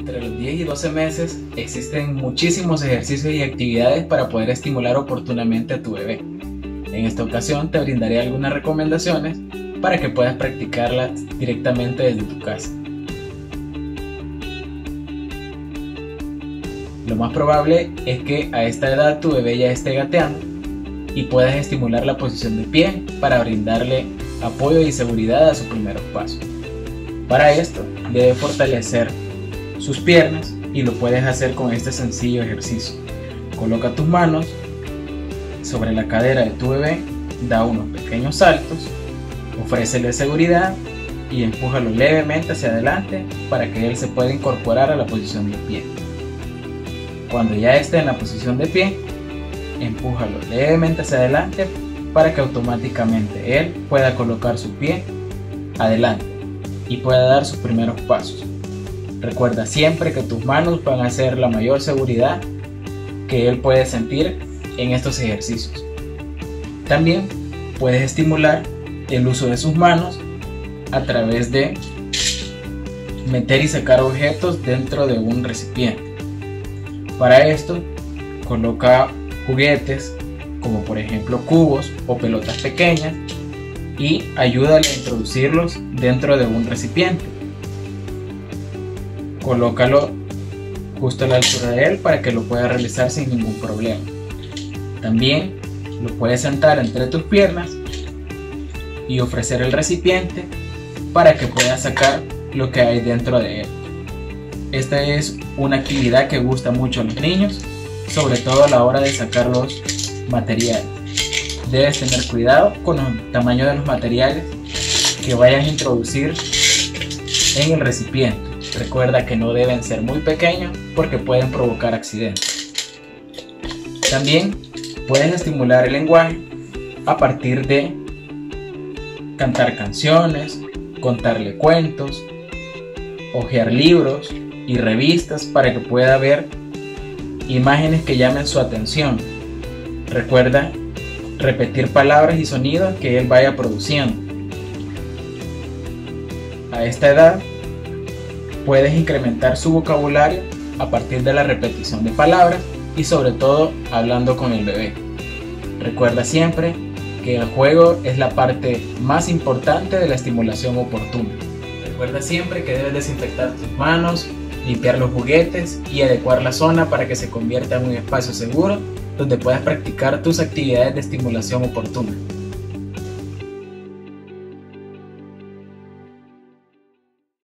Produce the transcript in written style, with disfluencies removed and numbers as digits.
Entre los 10 y 12 meses existen muchísimos ejercicios y actividades para poder estimular oportunamente a tu bebé. En esta ocasión te brindaré algunas recomendaciones para que puedas practicarlas directamente desde tu casa. Lo más probable es que a esta edad tu bebé ya esté gateando y puedas estimular la posición de pie para brindarle apoyo y seguridad a sus primeros pasos. Para esto debe fortalecer sus piernas y lo puedes hacer con este sencillo ejercicio. Coloca tus manos sobre la cadera de tu bebé, da unos pequeños saltos, ofrécele seguridad y empújalo levemente hacia adelante para que él se pueda incorporar a la posición de pie. Cuando ya esté en la posición de pie, empújalo levemente hacia adelante para que automáticamente él pueda colocar su pie adelante y pueda dar sus primeros pasos. Recuerda siempre que tus manos van a ser la mayor seguridad que él puede sentir en estos ejercicios. También puedes estimular el uso de sus manos a través de meter y sacar objetos dentro de un recipiente. Para esto, coloca juguetes como por ejemplo cubos o pelotas pequeñas y ayúdale a introducirlos dentro de un recipiente. Colócalo justo a la altura de él para que lo pueda realizar sin ningún problema. También lo puedes sentar entre tus piernas y ofrecer el recipiente para que pueda sacar lo que hay dentro de él. Esta es una actividad que gusta mucho a los niños, sobre todo a la hora de sacar los materiales. Debes tener cuidado con el tamaño de los materiales que vayas a introducir en el recipiente. Recuerda que no deben ser muy pequeños porque pueden provocar accidentes. También puedes estimular el lenguaje a partir de cantar canciones, contarle cuentos, hojear libros y revistas para que pueda ver imágenes que llamen su atención. Recuerda repetir palabras y sonidos que él vaya produciendo. A esta edad puedes incrementar su vocabulario a partir de la repetición de palabras y sobre todo hablando con el bebé. Recuerda siempre que el juego es la parte más importante de la estimulación oportuna. Recuerda siempre que debes desinfectar tus manos, limpiar los juguetes y adecuar la zona para que se convierta en un espacio seguro donde puedas practicar tus actividades de estimulación oportuna.